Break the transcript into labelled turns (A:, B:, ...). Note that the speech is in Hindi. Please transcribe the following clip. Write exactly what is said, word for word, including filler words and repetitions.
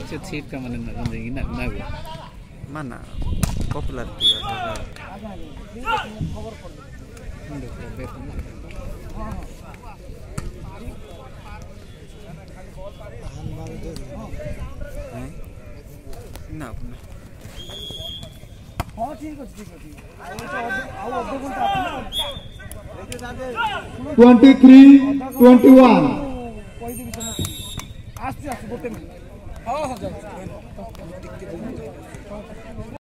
A: से सीट का मन ना जिंदगी ना ना
B: mana popularity ya ना अपना
C: हां ठीक है ठीक है आओ अधे घंटा
D: twenty-three twenty-one
C: कोई भी समझ आस्ते आस्ते गोटे मिनट हां हां जाओ